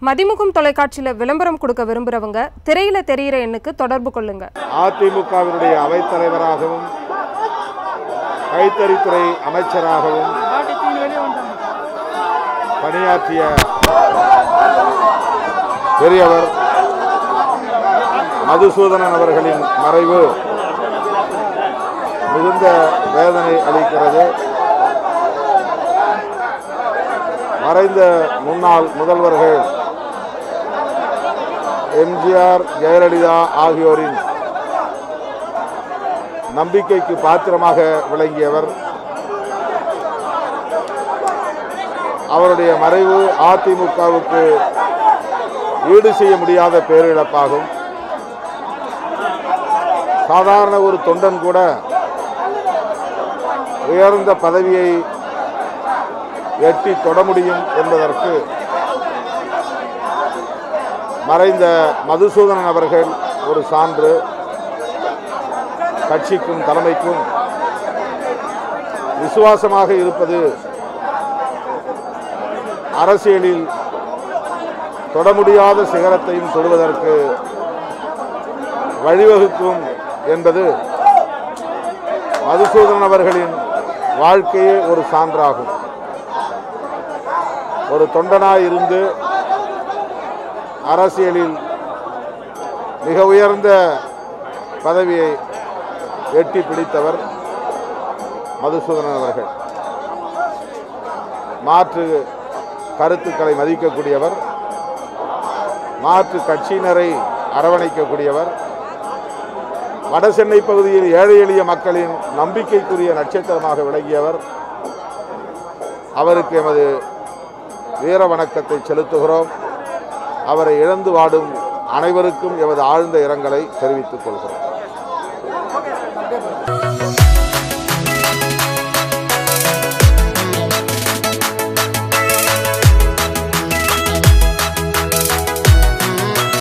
மதிமுகம் தொலைக்காட்சியில் விளம்பரம் கொடுக்க விரும்புறவங்க திரையில தெரிகிற எண்ணுக்கு தொடர்பு கொள்ளுங்க. அதிமுகவினுடைய அவைத்தலைவராகவும் கைத்தறித்துறை அமைச்சராகவும் பணியாற்றிய பெரியவர் மதுசூதனன் அவர்களின் மறைவு மிகுந்த வேதனை அளிக்கிறது. மறைந்த முன்னாள் முதல்வர்கள் எம்ஜிஆர், ஜெயலலிதா ஆகியோரின் நம்பிக்கைக்கு பாத்திரமாக விளங்கியவர். அவருடைய மறைவு அதிமுகவுக்கு ஈடு செய்ய முடியாத பேரிழப்பாகும். சாதாரண ஒரு தொண்டன் கூட உயர்ந்த பதவியை எட்டி தொட முடியும் என்பதற்கு மறைந்த மதுசூதனன் அவர்கள் ஒரு சான்று. கட்சிக்கும் தலைமைக்கும் விசுவாசமாக இருப்பது அரசியலில் தொட முடியாத சிகரத்தையும் தொடுவதற்கு வழிவகுக்கும் என்பது மதுசூதனன் அவர்களின் வாழ்க்கையே ஒரு சான்றாகும். ஒரு தொண்டனாய் இருந்து அரசியலில் மிக உயர்ந்த பதவியை எட்டி பிடித்தவர் மதுசூதனன் அவர்கள். மாற்று கருத்துக்களை மதிக்கக்கூடியவர், மாற்று கட்சியினரை அரவணைக்கக்கூடியவர், வடசென்னை பகுதியில் ஏழை எளிய மக்களின் நம்பிக்கைக்குரிய நட்சத்திரமாக விளங்கியவர். அவருக்கு எமது வீர வணக்கத்தை செலுத்துகிறோம். அவரை இழந்து வாடும் அனைவருக்கும் எமது ஆழ்ந்த இரங்கலை தெரிவித்துக் கொள்கிறோம்.